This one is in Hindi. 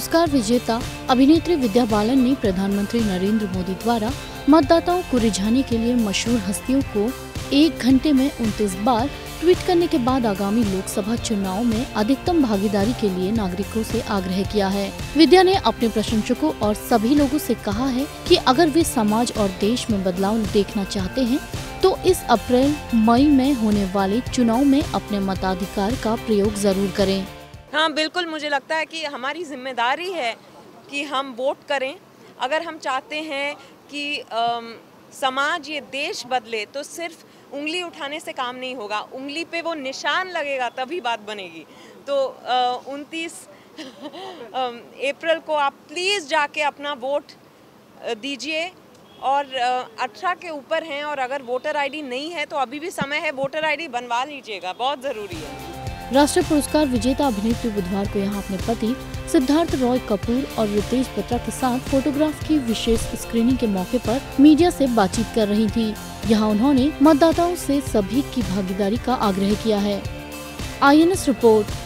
पुरस्कार विजेता अभिनेत्री विद्या बालन ने प्रधानमंत्री नरेंद्र मोदी द्वारा मतदाताओं को रिझाने के लिए मशहूर हस्तियों को 1 घंटे में 29 बार ट्वीट करने के बाद आगामी लोकसभा चुनाव में अधिकतम भागीदारी के लिए नागरिकों से आग्रह किया है। विद्या ने अपने प्रशंसकों और सभी लोगों से कहा है कि अगर वे समाज और देश में बदलाव देखना चाहते हैं तो इस अप्रैल मई में होने वाले चुनाव में अपने मताधिकार का प्रयोग जरूर करें। हाँ बिल्कुल, मुझे लगता है कि हमारी जिम्मेदारी है कि हम वोट करें। अगर हम चाहते हैं कि समाज ये देश बदले तो सिर्फ उंगली उठाने से काम नहीं होगा, उंगली पे वो निशान लगेगा तभी बात बनेगी। तो 29 अप्रैल को आप प्लीज़ जाके अपना वोट दीजिए और 18 के ऊपर हैं और अगर वोटर आईडी नहीं है तो अभी भी समय है, वोटर आईडी बनवा लीजिएगा, बहुत ज़रूरी है। राष्ट्रीय पुरस्कार विजेता अभिनेत्री बुधवार को यहां अपने पति सिद्धार्थ रॉय कपूर और रितेश बत्रा के साथ फोटोग्राफ की विशेष स्क्रीनिंग के मौके पर मीडिया से बातचीत कर रही थी। यहां उन्होंने मतदाताओं से सभी की भागीदारी का आग्रह किया है। INS report.